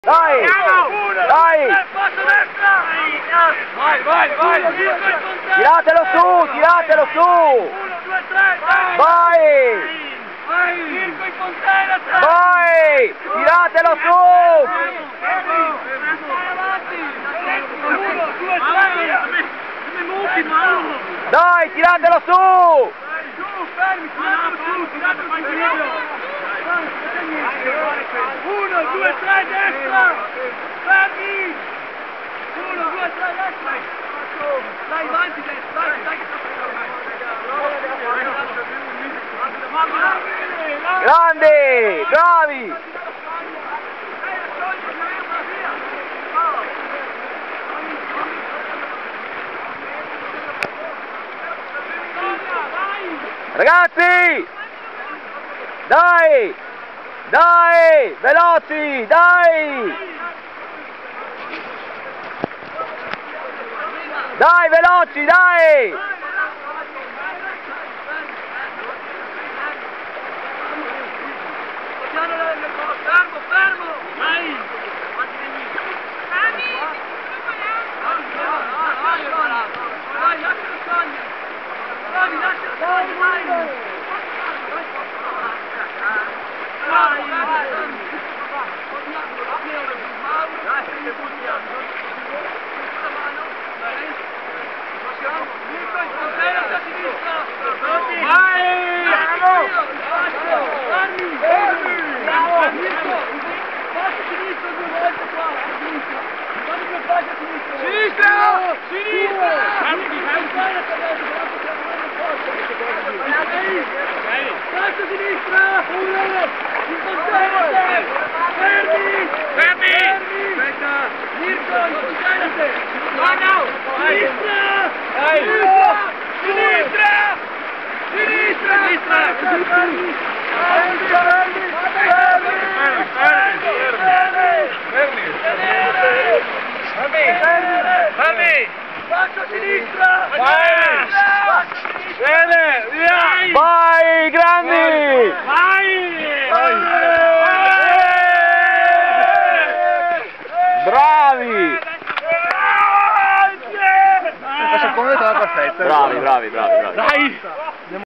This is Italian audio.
Dai! Dai! Vai! Tiratelo su! Tiratelo su! 1, 2, 3, dai! Vai! Mirko in Fontana, dai! Vai! Tiratelo su! 1, 2, 3! Come muti, Mauro! Dai, tiratelo su! Su, fermi, tiratelo in equilibrio! 1, 2, 3, destra! Fermi! 1, 2, 3, destra! Dai, avanti, destra! Dai, Grandi! Bravi! Ragazzi! Dai! Dai! Veloci! Dai! Dai, veloci, dai! Fermo! Vai! Vai, lascialo Sonia! Vai, lascialo Sonia, vai! Sinistra! Fermi! Aspetta! Mirko, concentrate! Fermi! Faccia sinistra! Bene, via! Vai, grandi! Bravi! La seconda è stata perfetta. Bravi. Dai!